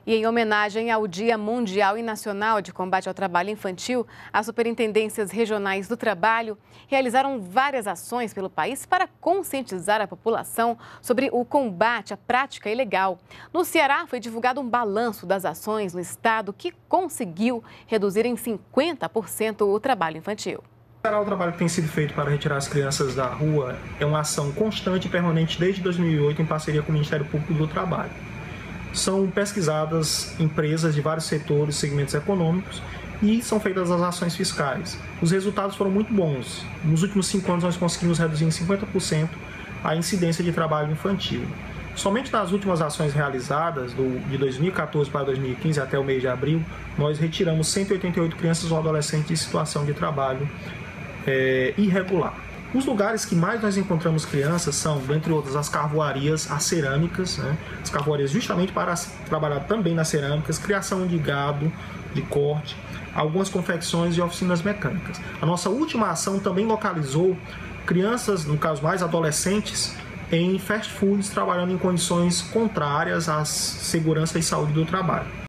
E em homenagem ao Dia Mundial e Nacional de Combate ao Trabalho Infantil, as superintendências regionais do trabalho realizaram várias ações pelo país para conscientizar a população sobre o combate à prática ilegal. No Ceará, foi divulgado um balanço das ações no estado que conseguiu reduzir em 50% o trabalho infantil. O trabalho que tem sido feito para retirar as crianças da rua é uma ação constante e permanente desde 2008 em parceria com o Ministério Público do Trabalho. São pesquisadas empresas de vários setores, segmentos econômicos e são feitas as ações fiscais. Os resultados foram muito bons. Nos últimos 5 anos nós conseguimos reduzir em 50% a incidência de trabalho infantil. Somente nas últimas ações realizadas, de 2014 para 2015 até o mês de abril, nós retiramos 188 crianças ou adolescentes em situação de trabalho irregular. Os lugares que mais nós encontramos crianças são, dentre outras, as carvoarias, as cerâmicas, as carvoarias justamente para trabalhar também nas cerâmicas, criação de gado, de corte, algumas confecções e oficinas mecânicas. A nossa última ação também localizou crianças, no caso mais adolescentes, em fast foods, trabalhando em condições contrárias à segurança e saúde do trabalho.